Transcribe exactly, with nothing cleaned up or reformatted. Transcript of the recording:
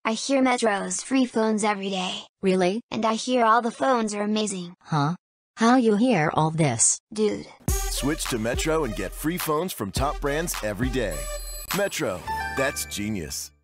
I hear Metro's free phones every day. Really? And I hear all the phones are amazing. Huh? How you hear all this? Dude. Switch to Metro and get free phones from top brands every day. Metro, that's genius.